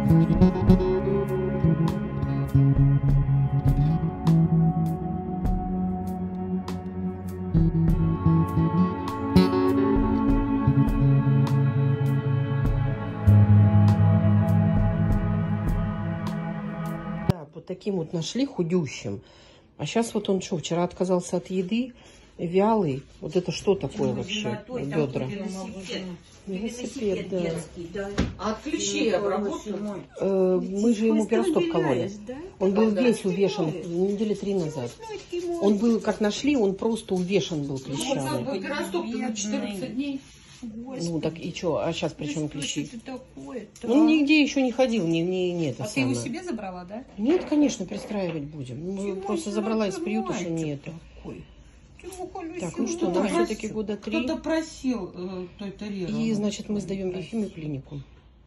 Таким вот нашли худющим. А сейчас вот он что, вчера отказался от еды, вялый. Вот это что такое вообще? Бедра. Велосипед, да. Да. А от клещей обработал? Мы же ему пиростоп кололи. Он был весь увешан недели 3 назад. Он был, как нашли, он просто увешан был клещами. Он пиростоп на 14 дней. Господи. Ну так и что? А сейчас при чем клещи? Такое, Он нигде еще не ходил, не это А самое. ты его себе забрала, да? Нет, конечно, пристраивать будем. Просто забрала из приюта, что нету. Так, ну что, нам все-таки года 3. Кто-то просил той тарелки. И, значит, мы сдаем Ефимию клинику.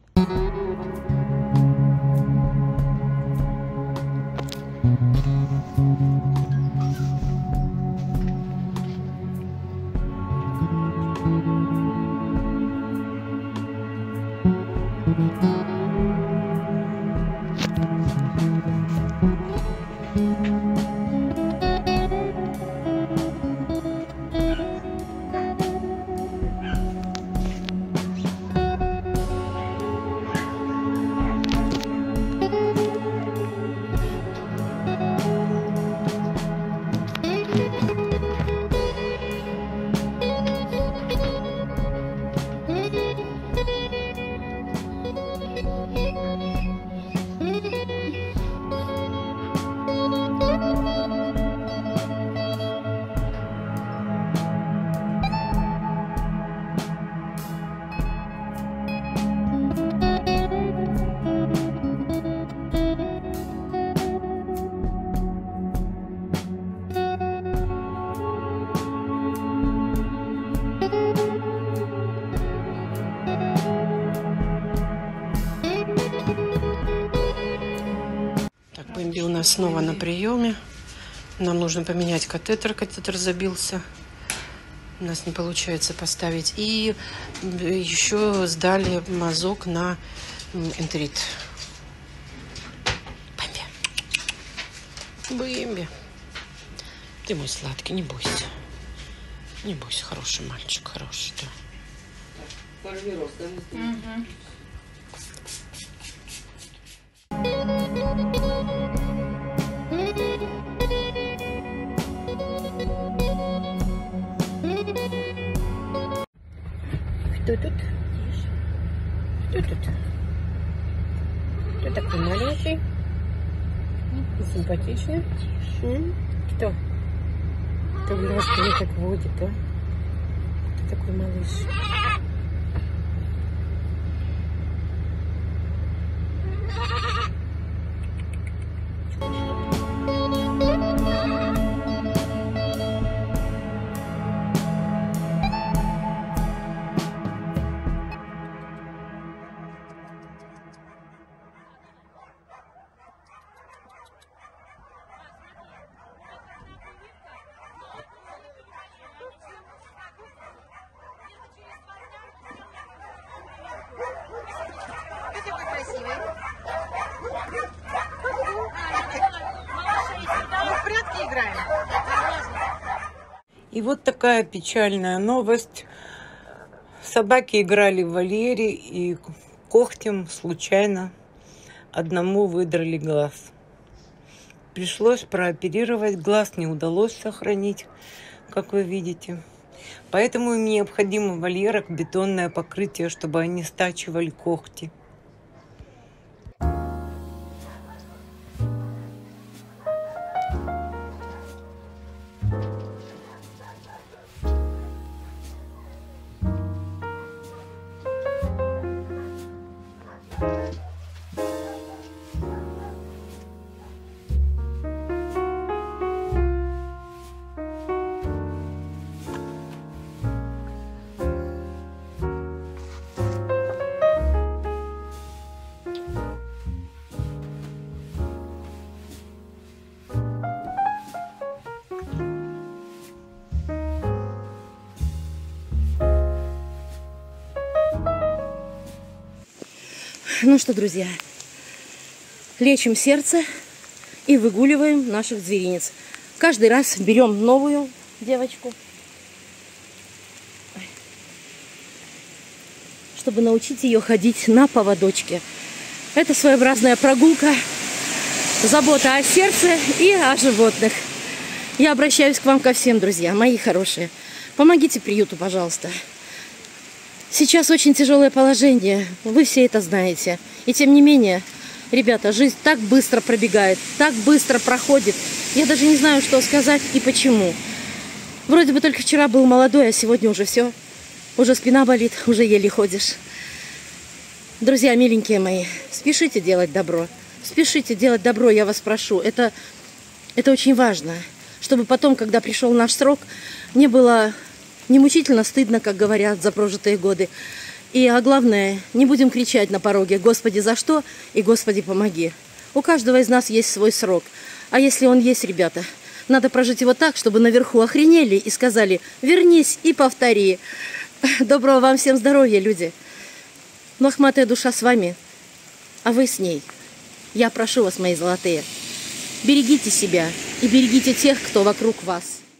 Бэмби у нас снова на приеме. Нам нужно поменять катетер. Катетер забился. У нас не получается поставить. И еще сдали мазок на энтерит. Бэмби. Бэмби. Ты мой сладкий, не бойся. Не бойся, хороший мальчик, хороший, да. Порви рост, да? Кто тут? Кто тут? Кто такой маленький? Симпатичный? Кто? Кто глазки не так водит, а? Кто такой малыш? И вот такая печальная новость. Собаки играли в вольере, и когтем случайно одному выдрали глаз. Пришлось прооперировать глаз, не удалось сохранить, как вы видите. Поэтому им необходимо в вольерах бетонное покрытие, чтобы они стачивали когти. Ну что, друзья, лечим сердце и выгуливаем наших зверинец. Каждый раз берем новую девочку, чтобы научить ее ходить на поводочке. Это своеобразная прогулка, забота о сердце и о животных. Я обращаюсь к вам ко всем, друзья, мои хорошие. Помогите приюту, пожалуйста. Сейчас очень тяжелое положение, вы все это знаете. И тем не менее, ребята, жизнь так быстро пробегает, так быстро проходит. Я даже не знаю, что сказать и почему. Вроде бы только вчера был молодой, а сегодня уже все. Уже спина болит, уже еле ходишь. Друзья, миленькие мои, спешите делать добро. Спешите делать добро, я вас прошу. Это очень важно, чтобы потом, когда пришел наш срок, не было не мучительно стыдно, как говорят, за прожитые годы. А главное, не будем кричать на пороге: «Господи, за что?» и «Господи, помоги». У каждого из нас есть свой срок. А если он есть, ребята, надо прожить его так, чтобы наверху охренели и сказали: «Вернись и повтори». Доброго вам всем здоровья, люди. Лохматая душа с вами, а вы с ней. Я прошу вас, мои золотые, берегите себя и берегите тех, кто вокруг вас.